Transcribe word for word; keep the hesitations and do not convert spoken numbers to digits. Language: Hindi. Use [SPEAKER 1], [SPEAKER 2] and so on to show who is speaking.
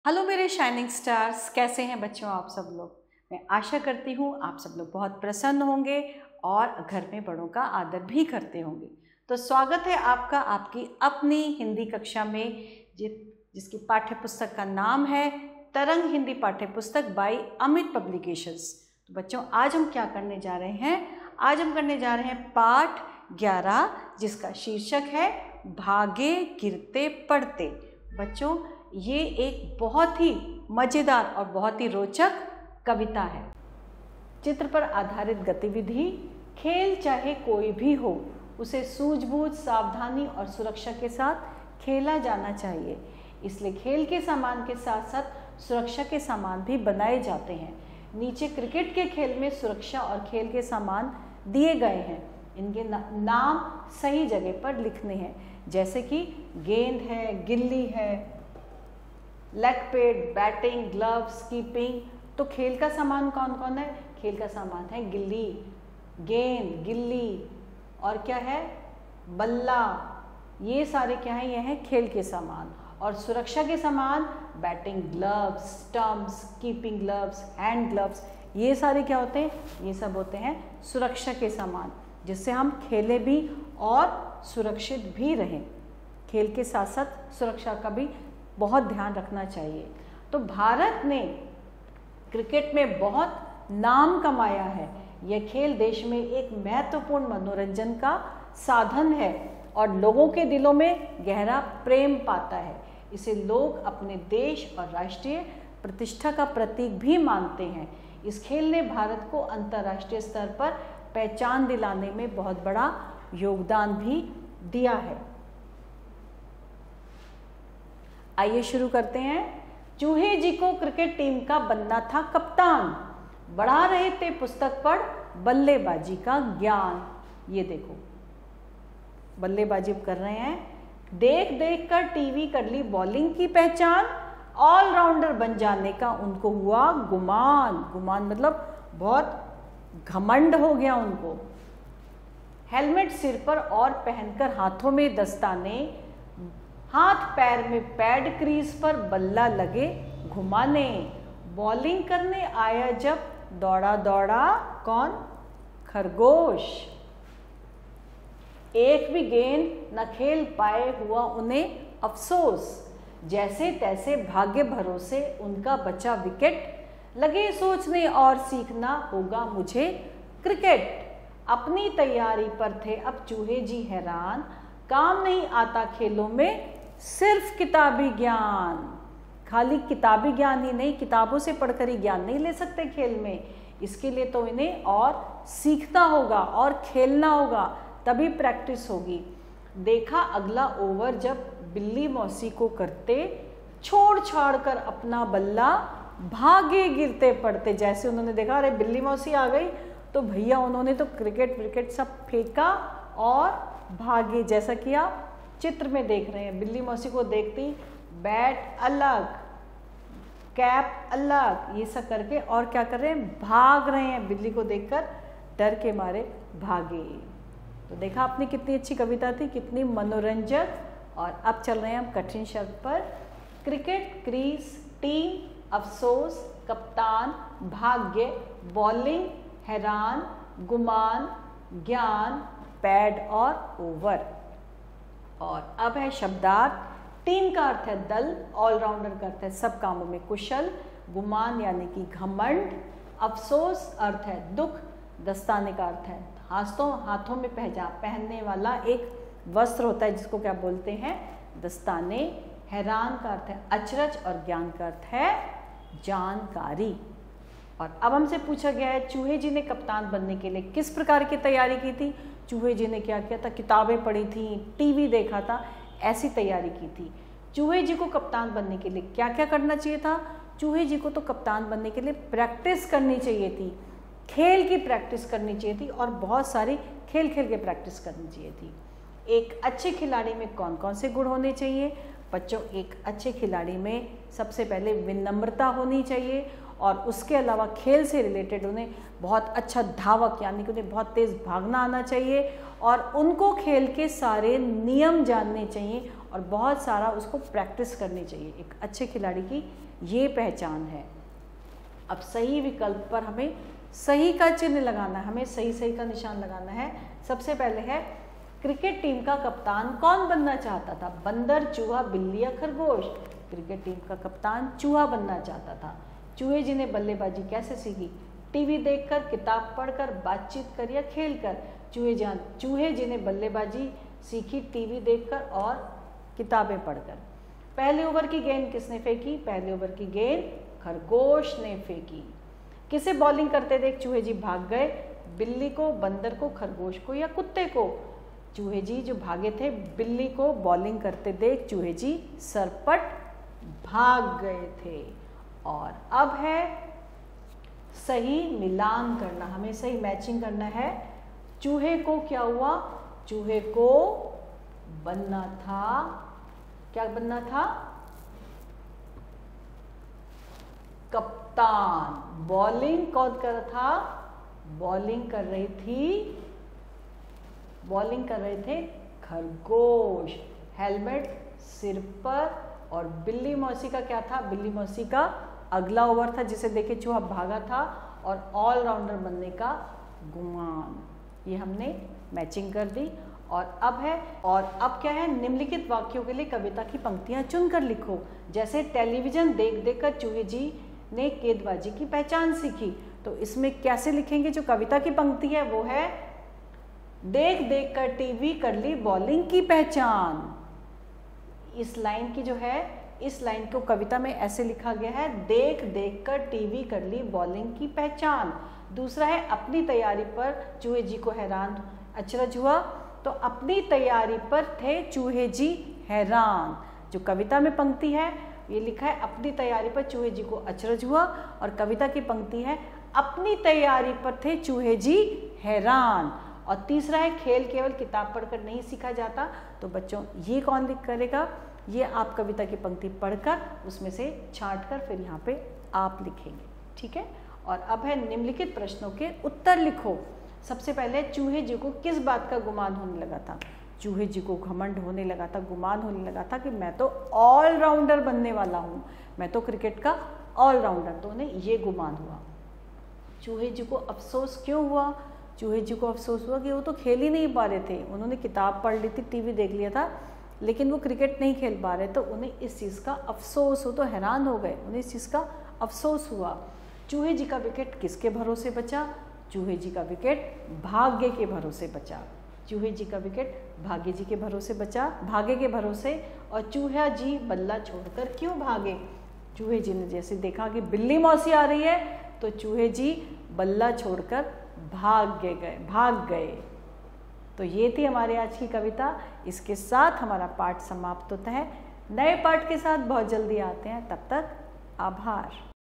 [SPEAKER 1] हेलो मेरे शाइनिंग स्टार्स, कैसे हैं बच्चों आप सब लोग। मैं आशा करती हूँ आप सब लोग बहुत प्रसन्न होंगे और घर में बड़ों का आदर भी करते होंगे। तो स्वागत है आपका आपकी अपनी हिंदी कक्षा में जि, जिसकी पाठ्य पुस्तक का नाम है तरंग हिंदी पाठ्य पुस्तक बाय अमित पब्लिकेशंस। तो बच्चों आज हम क्या करने जा रहे हैं, आज हम करने जा रहे हैं पाठ ग्यारह जिसका शीर्षक है भागे गिरते पड़ते। बच्चों ये एक बहुत ही मज़ेदार और बहुत ही रोचक कविता है। चित्र पर आधारित गतिविधि, खेल चाहे कोई भी हो उसे सूझबूझ, सावधानी और सुरक्षा के साथ खेला जाना चाहिए। इसलिए खेल के सामान के साथ साथ सुरक्षा के सामान भी बनाए जाते हैं। नीचे क्रिकेट के खेल में सुरक्षा और खेल के सामान दिए गए हैं। इनके ना, नाम सही जगह पर लिखने हैं, जैसे कि गेंद है, गिल्ली है, leg pad, batting, gloves, keeping. तो खेल का सामान कौन कौन है? खेल का सामान है गिल्ली, गेंद, गिल्ली और क्या है, बल्ला। ये सारे क्या है? ये हैं खेल के सामान। और सुरक्षा के सामान batting gloves, stumps, keeping gloves, hand gloves, ये सारे क्या होते हैं? ये सब होते हैं सुरक्षा के सामान, जिससे हम खेले भी और सुरक्षित भी रहें। खेल के साथ साथ सुरक्षा का भी बहुत ध्यान रखना चाहिए। तो भारत ने क्रिकेट में बहुत नाम कमाया है। यह खेल देश में एक महत्वपूर्ण मनोरंजन का साधन है और लोगों के दिलों में गहरा प्रेम पाता है। इसे लोग अपने देश और राष्ट्रीय प्रतिष्ठा का प्रतीक भी मानते हैं। इस खेल ने भारत को अंतर्राष्ट्रीय स्तर पर पहचान दिलाने में बहुत बड़ा योगदान भी दिया है। आइए शुरू करते हैं। चूहे जी को क्रिकेट टीम का बनना था कप्तान, बढ़ा रहे थे पुस्तक पढ़ बल्लेबाजी का ज्ञान। ये देखो बल्लेबाजी कर रहे हैं, देख देख कर टीवी कर ली बॉलिंग की पहचान, ऑलराउंडर बन जाने का उनको हुआ गुमान। गुमान मतलब बहुत घमंड हो गया उनको। हेलमेट सिर पर और पहनकर हाथों में दस्ताने, हाथ पैर में पैड, क्रीज पर बल्ला लगे घुमाने। बॉलिंग करने आया जब दौड़ा दौड़ा कौन? खरगोश। एक भी गेंद न खेल पाए हुआ उन्हें अफसोस। जैसे तैसे भाग्य भरोसे उनका बचा विकेट, लगे सोचने और सीखना होगा मुझे क्रिकेट। अपनी तैयारी पर थे अब चूहे जी हैरान, काम नहीं आता खेलों में सिर्फ किताबी ज्ञान। खाली किताबी ज्ञान ही नहीं, किताबों से पढ़कर ही ज्ञान नहीं ले सकते खेल में। इसके लिए तो इन्हें और सीखना होगा और खेलना होगा, तभी प्रैक्टिस होगी। देखा अगला ओवर जब बिल्ली मौसी को करते, छोड़ छाड़ कर अपना बल्ला भागे गिरते पड़ते। जैसे उन्होंने देखा अरे बिल्ली मौसी आ गई तो भैया उन्होंने तो क्रिकेट विकेट सब फेंका और भागे। जैसा कि आप चित्र में देख रहे हैं, बिल्ली मौसी को देखती बैट अलग, कैप अलग, ये सब करके और क्या कर रहे हैं? भाग रहे हैं। बिल्ली को देखकर डर के मारे भागे। तो देखा आपने कितनी अच्छी कविता थी, कितनी मनोरंजक। और अब चल रहे हैं हम कठिन शब्द पर। क्रिकेट, क्रीज, टीम, अफसोस, कप्तान, भाग्य, बॉलिंग, हैरान, गुमान, ज्ञान, पैड और ओवर। और अब है शब्दार्थ। टीम का अर्थ है दल, ऑलराउंडर का अर्थ है सब कामों में कुशल, गुमान यानी कि घमंड, अफसोस अर्थ है दुख, दस्ताने का अर्थ है हाथों हाथों में पहजा पहनने वाला एक वस्त्र होता है जिसको क्या बोलते हैं? दस्ताने। हैरान का अर्थ है अचरज और ज्ञान का अर्थ है जानकारी। और अब हमसे पूछा गया है चूहे जी ने कप्तान बनने के लिए किस प्रकार की तैयारी की थी। चूहे जी ने क्या किया था? किताबें पढ़ी थी, टीवी देखा था, ऐसी तैयारी की थी। चूहे जी को कप्तान बनने के लिए क्या क्या करना चाहिए था? चूहे जी को तो कप्तान बनने के लिए प्रैक्टिस करनी चाहिए थी, खेल की प्रैक्टिस करनी चाहिए थी और बहुत सारी खेल खेल के प्रैक्टिस करनी चाहिए थी। एक अच्छे खिलाड़ी में कौन कौन से गुण होने चाहिए? बच्चों एक अच्छे खिलाड़ी में सबसे पहले विनम्रता होनी चाहिए और उसके अलावा खेल से रिलेटेड उन्हें बहुत अच्छा धावक यानी कि उन्हें बहुत तेज़ भागना आना चाहिए और उनको खेल के सारे नियम जानने चाहिए और बहुत सारा उसको प्रैक्टिस करनी चाहिए। एक अच्छे खिलाड़ी की ये पहचान है। अब सही विकल्प पर हमें सही का चिन्ह लगाना है, हमें सही सही का निशान लगाना है। सबसे पहले है क्रिकेट टीम का कप्तान कौन बनना चाहता था? बंदर, चूहा, बिल्ली या खरगोश? क्रिकेट टीम का कप्तान चूहा बनना चाहता था। चूहे जी ने बल्लेबाजी कैसे सीखी? टीवी देखकर, किताब पढ़कर, बातचीत कर या खेल कर? चूहे जान चूहे जी ने बल्लेबाजी सीखी टीवी देखकर और किताबें पढ़कर। पहले ओवर की गेंद किसने फेंकी? पहले ओवर की गेंद खरगोश ने फेंकी। किसे बॉलिंग करते देख चूहे जी भाग गए? बिल्ली को, बंदर को, खरगोश को या कुत्ते को? चूहे जी जो भागे थे, बिल्ली को बॉलिंग करते देख चूहे जी सरपट भाग गए थे। और अब है सही मिलान करना, हमें सही मैचिंग करना है। चूहे को क्या हुआ? चूहे को बनना था, क्या बनना था? कप्तान। बॉलिंग कौन कर रहा था? बॉलिंग कर रही थी बॉलिंग कर रहे थे खरगोश। हेलमेट सिर पर। और बिल्ली मौसी का क्या था? बिल्ली मौसी का अगला ओवर था जिसे देखे चूहा भागा था और ऑलराउंडर बनने का गुमान। ये हमने मैचिंग कर दी। और अब है और अब क्या है? निम्नलिखित वाक्यों के लिए कविता की पंक्तियां चुनकर लिखो। जैसे टेलीविजन देख देख कर चूहे जी ने गेंदबाजी की पहचान सीखी। तो इसमें कैसे लिखेंगे? जो कविता की पंक्ति है वो है देख देख कर टीवी कर ली बॉलिंग की पहचान। इस लाइन की जो है इस लाइन को कविता में ऐसे लिखा गया है, देख देख कर टीवी कर ली बॉलिंग की पहचान। दूसरा है अपनी तैयारी पर चूहे जी को हैरान अचरज हुआ। तो अपनी तैयारी पर थे चूहे जी हैरान। जो कविता में पंक्ति है ये लिखा है अपनी तैयारी पर चूहे जी को अचरज हुआ, और कविता की पंक्ति है अपनी तैयारी पर थे चूहे जी हैरान। और तीसरा है खेल केवल किताब पढ़कर नहीं सीखा जाता। तो बच्चों ये कौन लिख करेगा? ये आप कविता की पंक्ति पढ़कर उसमें से छांट कर फिर यहाँ पे आप लिखेंगे, ठीक है। और अब है निम्नलिखित प्रश्नों के उत्तर लिखो। सबसे पहले चूहे जी को किस बात का गुमान होने लगा था? चूहे जी को घमंड होने लगा था, गुमान होने लगा था कि मैं तो ऑलराउंडर बनने वाला हूँ, मैं तो क्रिकेट का ऑलराउंडर। तो उन्हें ये गुमान हुआ। चूहे जी को अफसोस क्यों हुआ? चूहे जी को अफसोस हुआ कि वो तो खेल ही नहीं पा रहे थे। उन्होंने किताब पढ़ ली थी, टीवी देख लिया था, लेकिन वो क्रिकेट नहीं खेल पा रहे। तो उन्हें इस चीज़ का अफसोस हो, तो हैरान हो गए, उन्हें इस चीज़ का अफसोस हुआ। चूहे जी का विकेट किसके भरोसे बचा? चूहे जी का विकेट भाग्य के भरोसे बचा। चूहे जी का विकेट भाग्य जी के भरोसे बचा, भाग्य के भरोसे। और चूहा जी बल्ला छोड़कर क्यों भागे? चूहे जी ने जैसे देखा कि बिल्ली मौसी आ रही है, तो चूहे जी बल्ला छोड़कर भाग गए भाग गए तो ये थी हमारे आज की कविता। इसके साथ हमारा पाठ समाप्त होता है। नए पाठ के साथ बहुत जल्दी आते हैं, तब तक आभार।